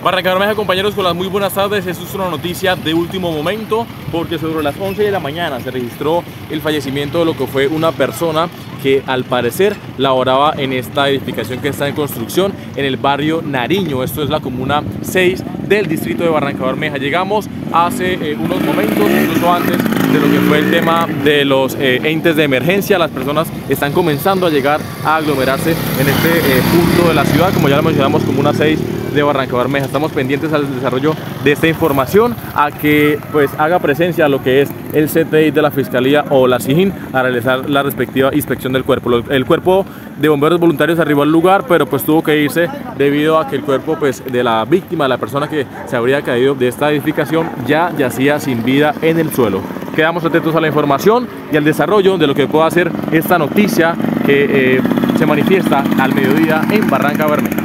Barranca Bermeja, compañeros, con las muy buenas tardes. Esto es una noticia de último momento porque sobre las 11 de la mañana se registró el fallecimiento de lo que fue una persona que al parecer laboraba en esta edificación que está en construcción en el barrio Nariño. Esto es la comuna 6 del distrito de Barranca Bermeja. Llegamos hace unos momentos, incluso antes de lo que fue el tema de los entes de emergencia. Las personas están comenzando a llegar a aglomerarse en este punto de la ciudad, como ya lo mencionamos, comuna 6 de Barranca Bermeja. Estamos pendientes al desarrollo de esta información, a que pues haga presencia lo que es el CTI de la Fiscalía o la SIJIN a realizar la respectiva inspección del cuerpo. El cuerpo de bomberos voluntarios arribó al lugar, pero pues tuvo que irse debido a que el cuerpo pues de la víctima, la persona que se habría caído de esta edificación, ya yacía sin vida en el suelo. Quedamos atentos a la información y al desarrollo de lo que pueda hacer esta noticia que se manifiesta al mediodía en Barranca Bermeja.